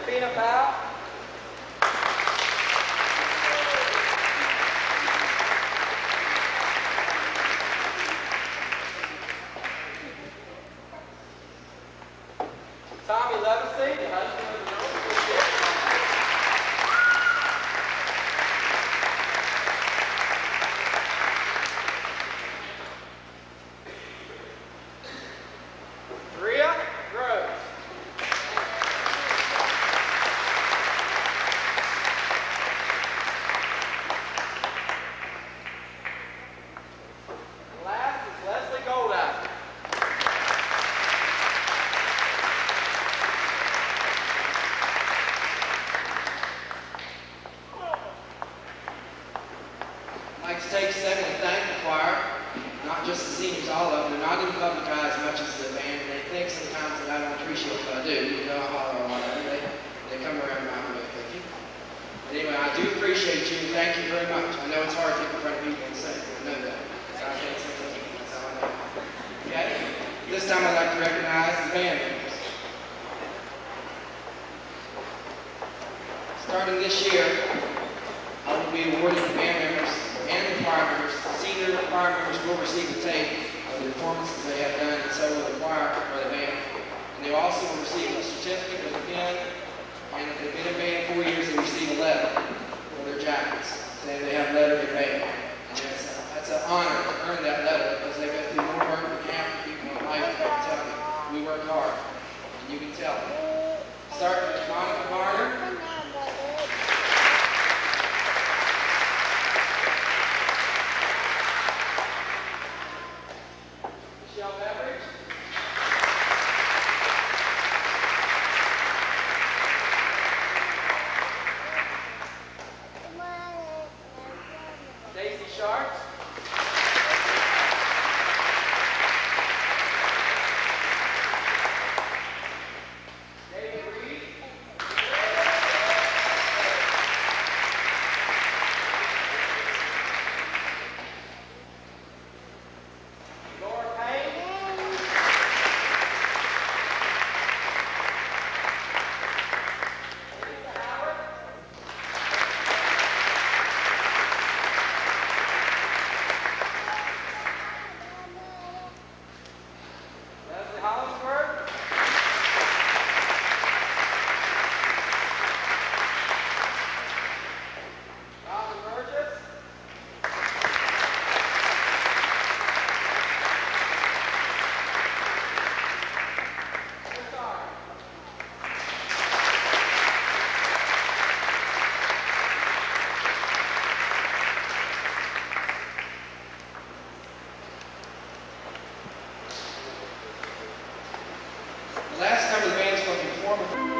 Peanut Pal. Tommy Levacy, the husband of the girl. Rhea Groves. And last is Leslie Goldacre. I'd like to take a second to thank the choir, not just the seniors, all of them. They're not in the public eye as much as the band. They think sometimes that I don't appreciate what I do, even though I holler a lot of them. They come around my way. Thank you. But anyway, I do appreciate you. Thank you very much. I know it's hard to get in front of people and sing. I know that. So I can't sing with you. That's all I know. Okay? This time I'd like to recognize the band members. Starting this year, I will be awarding the band members and the choir members. Senior choir members will receive a tape of the performances they have done, and so will the choir or the band. And they also will receive a certificate with a pin, and if they've been in band 4 years, they receive a letter for their jackets saying they have lettered in band. And that's an honor to earn that letter because they go through more work than half the people in life can tell me. We work hard, and you can tell them. Start with Monica Varner. Michelle Beveridge. Stacy Sharps. David Reed. Laura Payne. Lisa Howard. Leslie Hollingsworth. Robin Burgess. Chris Arden. The last time the band's going to perform